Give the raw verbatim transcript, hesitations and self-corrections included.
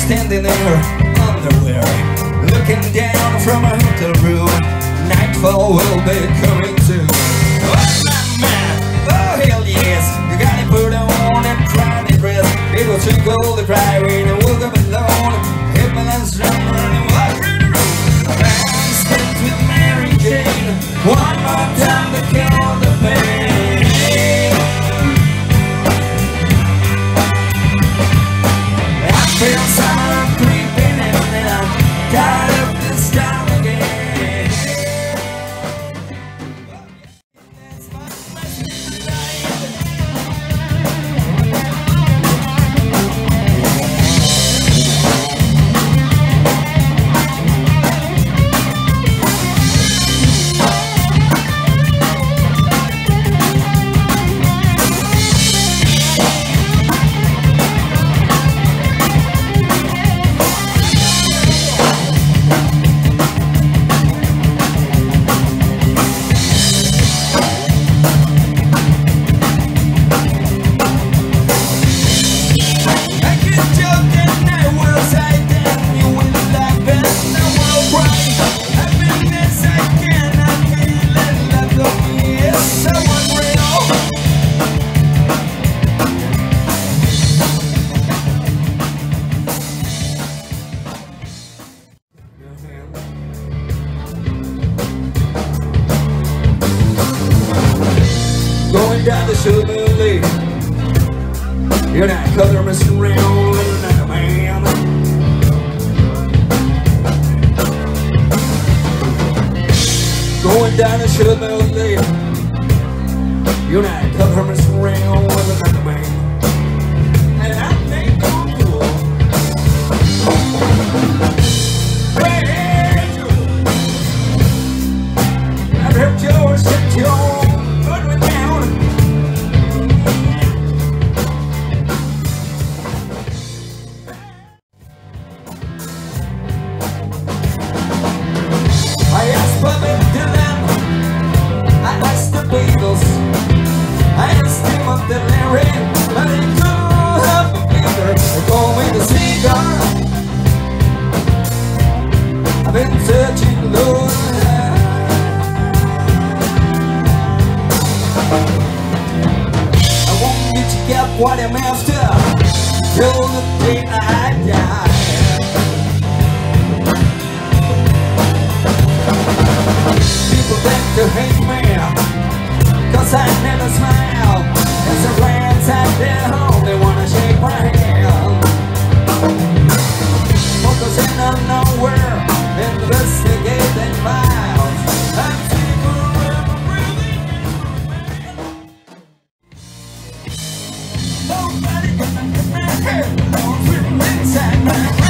standing there, underwear, looking down from a hotel room. Nightfall will be coming too. Oh my man, oh hell yes, you gotta put on and try to dress. It will take all the private and woke up alone. Hit my last drummer and walk through the room. I'm spent with Mary Jane. One more time to kill the pain. I feel summer creeping in and I'm tired of this time again. Going down the silver lake, you're not color messing around with another man. Going down the silver lake, you're not color messing around with another man. And I think I'm cool. Hey, Joe, I've heard Joe set your I've been searching low. I won't get you get what I'm after till the day I die. People think to hate me cause I never smile. As I glance at their home, they wanna shake my hand. Focusing on nowhere, investigating miles. I'm sick of breathing. Nobody gonna get my head. I'm sitting inside my